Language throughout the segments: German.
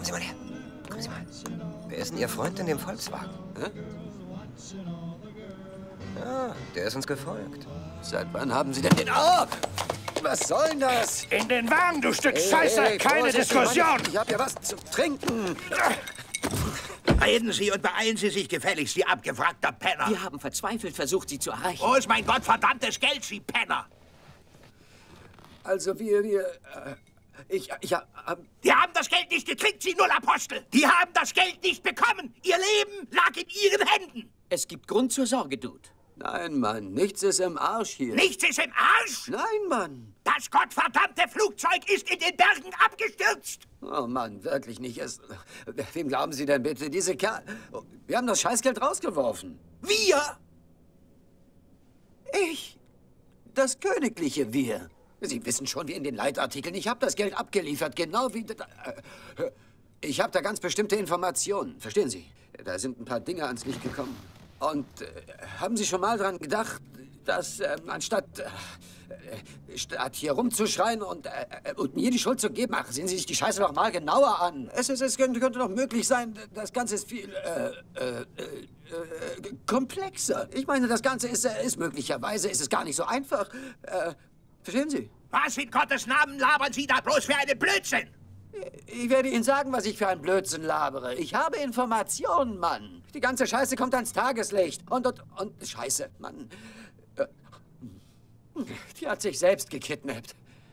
Sie mal her. Kommen Sie mal. Wer ist denn Ihr Freund in dem Volkswagen? Hä? Ah, der ist uns gefolgt. Seit wann haben Sie denn den... Oh! Was soll denn das? In den Wagen, du Stück Scheiße! Keine Diskussion! Ich hab ja was zu trinken. Reden Sie und beeilen Sie sich gefälligst, Sie abgewrackter Penner! Wir haben verzweifelt versucht, Sie zu erreichen. Wo ist mein gottverdammtes Geld, Sie Penner? Also Die haben das Geld nicht gekriegt, Sie Nullapostel! Die haben das Geld nicht bekommen! Ihr Leben lag in Ihren Händen! Es gibt Grund zur Sorge, Dude. Nein, Mann, nichts ist im Arsch hier. Nichts ist im Arsch! Nein, Mann. Das gottverdammte Flugzeug ist in den Bergen abgestürzt! Oh Mann, wirklich nicht. Wem glauben Sie denn bitte? Diese Kerl... Wir haben das Scheißgeld rausgeworfen. Wir? Ich? Das königliche Wir. Sie wissen schon, wie in den Leitartikeln. Ich habe das Geld abgeliefert, genau wie... Ich habe da ganz bestimmte Informationen. Verstehen Sie? Da sind ein paar Dinge ans Licht gekommen. Und haben Sie schon mal dran gedacht, dass anstatt hier rumzuschreien und mir die Schuld zu geben, ach, sehen Sie sich die Scheiße doch mal genauer an. Es könnte doch möglich sein, das Ganze ist viel komplexer. Ich meine, das Ganze ist möglicherweise ist es gar nicht so einfach. Verstehen Sie? Was in Gottes Namen labern Sie da bloß für einen Blödsinn? Ich werde Ihnen sagen, was ich für einen Blödsinn labere. Ich habe Informationen, Mann. Die ganze Scheiße kommt ans Tageslicht. Und Scheiße, Mann. Die hat sich selbst gekidnappt.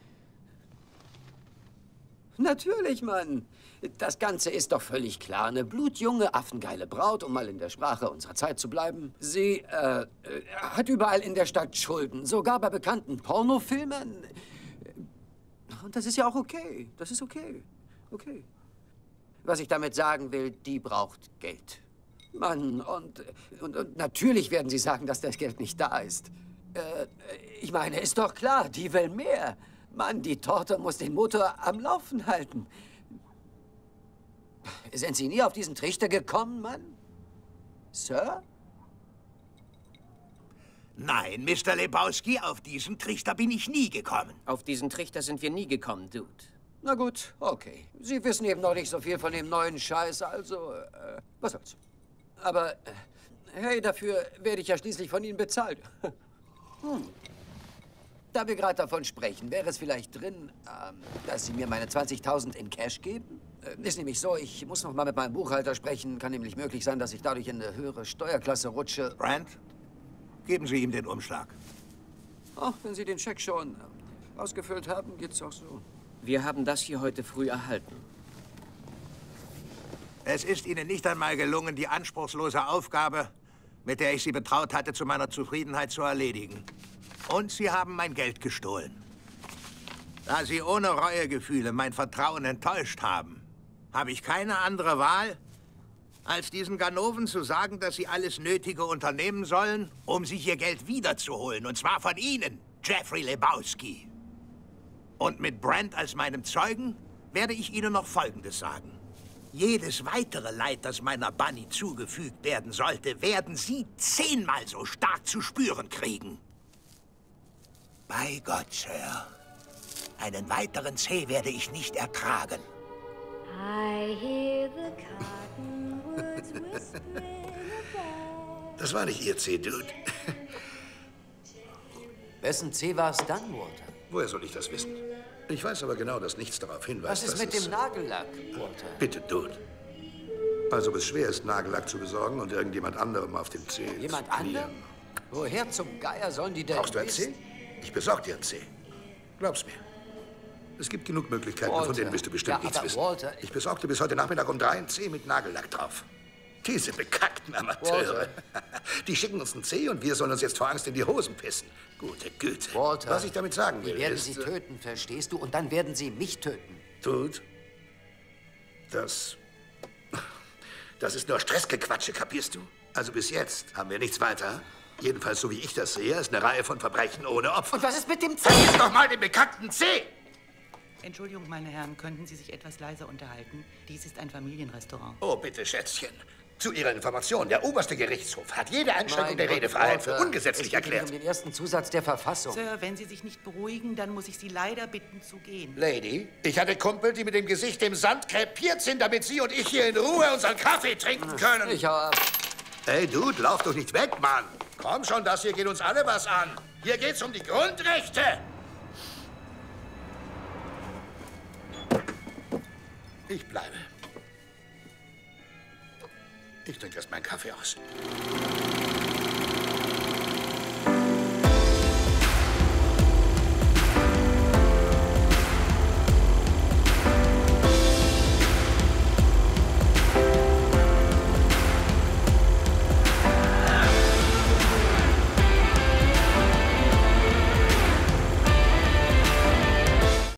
Natürlich, Mann. Das Ganze ist doch völlig klar. Eine blutjunge, affengeile Braut, um mal in der Sprache unserer Zeit zu bleiben. Sie hat überall in der Stadt Schulden. Sogar bei bekannten Pornofilmen. Und das ist ja auch okay. Das ist okay. Okay. Was ich damit sagen will, die braucht Geld. Mann, und natürlich werden Sie sagen, dass das Geld nicht da ist. Ich meine, ist doch klar, die will mehr. Mann, die Torte muss den Motor am Laufen halten. Sind Sie nie auf diesen Trichter gekommen, Mann? Sir? Nein, Mr. Lebowski, auf diesen Trichter bin ich nie gekommen. Auf diesen Trichter sind wir nie gekommen, Dude. Na gut, okay. Sie wissen eben noch nicht so viel von dem neuen Scheiß, also, was soll's. Aber, hey, dafür werde ich ja schließlich von Ihnen bezahlt. Da wir gerade davon sprechen, wäre es vielleicht drin, dass Sie mir meine 20.000 in Cash geben? Ist nämlich so, ich muss noch mal mit meinem Buchhalter sprechen. Kann nämlich möglich sein, dass ich dadurch in eine höhere Steuerklasse rutsche. Brand, geben Sie ihm den Umschlag. Oh, wenn Sie den Scheck schon ausgefüllt haben, geht's auch so. Wir haben das hier heute früh erhalten. Es ist Ihnen nicht einmal gelungen, die anspruchslose Aufgabe, mit der ich Sie betraut hatte, zu meiner Zufriedenheit zu erledigen. Und Sie haben mein Geld gestohlen. Da Sie ohne Reuegefühle mein Vertrauen enttäuscht haben, habe ich keine andere Wahl, als diesen Ganoven zu sagen, dass sie alles Nötige unternehmen sollen, um sich ihr Geld wiederzuholen. Und zwar von Ihnen, Jeffrey Lebowski. Und mit Brand als meinem Zeugen werde ich Ihnen noch Folgendes sagen. Jedes weitere Leid, das meiner Bunny zugefügt werden sollte, werden Sie 10-mal so stark zu spüren kriegen. Bei Gott, Sir. Einen weiteren C werde ich nicht ertragen. I hear the cottonwoods whispering about. Das war nicht Ihr C, Dude. Wessen C war es dann, Walter? Woher soll ich das wissen? Ich weiß aber genau, dass nichts darauf hinweist, Was ist mit dem Nagellack, Walter? Bitte, Dude. Also, ob es schwer ist, Nagellack zu besorgen und irgendjemand anderem auf dem C Jemand zu knieren. anderem? Woher zum Geier sollen die denn Brauchst du ein wissen? C? Ich besorg dir ein C. Glaub's mir. Es gibt genug Möglichkeiten, Walter. von denen wirst du bestimmt Ja, nichts aber wissen. Walter, Ich besorgte bis heute Nachmittag um 3 ein C mit Nagellack drauf. Diese bekackten Amateure. Die schicken uns ein C und wir sollen uns jetzt vor Angst in die Hosen pissen. Gute Güte. Walter, was ich damit sagen will, die werden ist... sie töten, verstehst du? Und dann werden sie mich töten. Dude, das ist nur Stressgequatsche, kapierst du? Also bis jetzt haben wir nichts weiter. Jedenfalls, so wie ich das sehe, ist eine Reihe von Verbrechen ohne Opfer. Und was ist mit dem C? Vergiss doch mal den bekackten C! Entschuldigung, meine Herren, könnten Sie sich etwas leiser unterhalten? Dies ist ein Familienrestaurant. Oh, bitte, Schätzchen. Zu Ihrer Information, der oberste Gerichtshof hat jede Einschränkung Mein der Gott, Redefreiheit für Walter, ungesetzlich es geht erklärt. um den ersten Zusatz der Verfassung. Sir, wenn Sie sich nicht beruhigen, dann muss ich Sie leider bitten zu gehen. Lady, ich hatte Kumpel, die mit dem Gesicht im Sand krepiert sind, damit Sie und ich hier in Ruhe unseren Kaffee trinken können. Ich hau ab. Hey, Dude, lauf doch nicht weg, Mann. Komm schon, das hier geht uns alle was an. Hier geht's um die Grundrechte. Ich bleibe. Ich trinke erst meinen Kaffee aus.